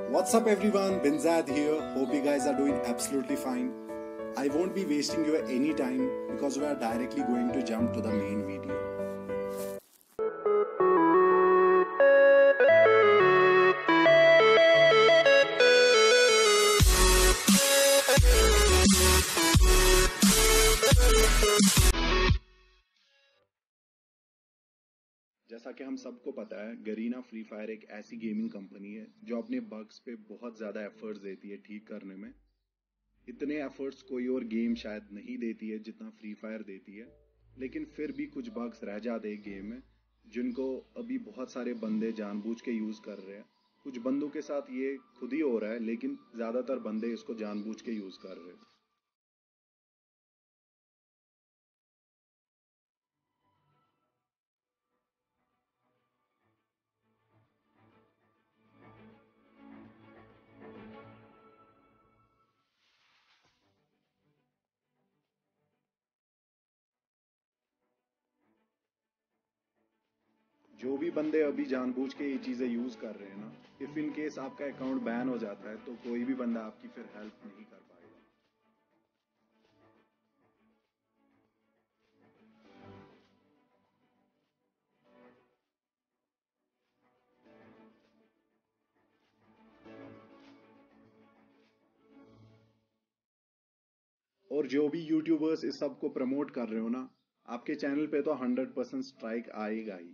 What's up everyone, Binzaid here. Hope you guys are doing absolutely fine. I won't be wasting your any time because we are directly going to jump to the main video. जैसा कि हम सबको पता है, Garena free fire एक ऐसी gaming company है जो अपने बग्स पे बहुत ज़्यादा एफर्ट्स देती है ठीक करने में। इतने एफर्ट्स कोई और गेम शायद नहीं देती है जितना फ्री फायर देती है, लेकिन फिर भी कुछ बग्स रह जाते हैं गेम में जिनको अभी बहुत सारे बंदे जानबूझ के यूज़ कर रहे हैं। कुछ बंदों के साथ ये खुद ही हो रहा है, लेकिन ज़्यादातर बंदे इसको जानबूझ के यूज़ कर रहे हैं। जो भी बंदे अभी जानबूझ के ये चीज़ें यूज़ कर रहे हैं ना, इफ़ इन केस आपका अकाउंट बैन हो जाता है तो कोई भी बंदा आपकी फिर हेल्प नहीं कर पाएगा। और जो भी यूट्यूबर्स इस सब को प्रमोट कर रहे हो ना, आपके चैनल पे तो 100% स्ट्राइक आएगा ही।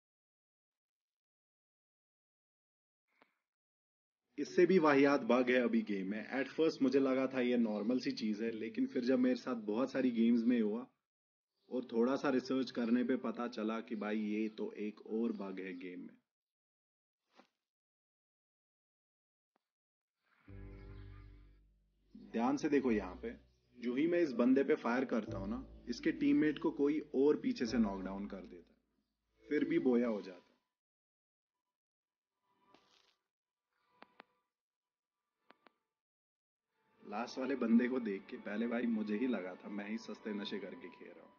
इससे भी वाहियात बग है अभी गेम में। एट फर्स्ट मुझे लगा था ये नॉर्मल सी चीज़ है, लेकिन फिर जब मेरे साथ बहुत सारी गेम्स में हुआ और थोड़ा सा रिसर्च करने पे पता चला कि भाई ये तो एक और बग है गेम में। ध्यान से देखो, यहाँ पे जो ही मैं इस बंदे पे फायर करता हूँ ना, इसके टीममेट को कोई और पीछे से नॉकडाउन कर देता है, फिर भी बोया हो जाता है। लास्ट वाले बंदे को देख के पहले भाई मुझे ही लगा था मैं ही सस्ते नशे करके खेल रहा हूँ।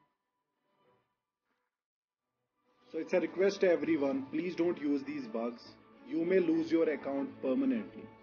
So it's a request to everyone, please don't use these bugs. You may lose your account permanently.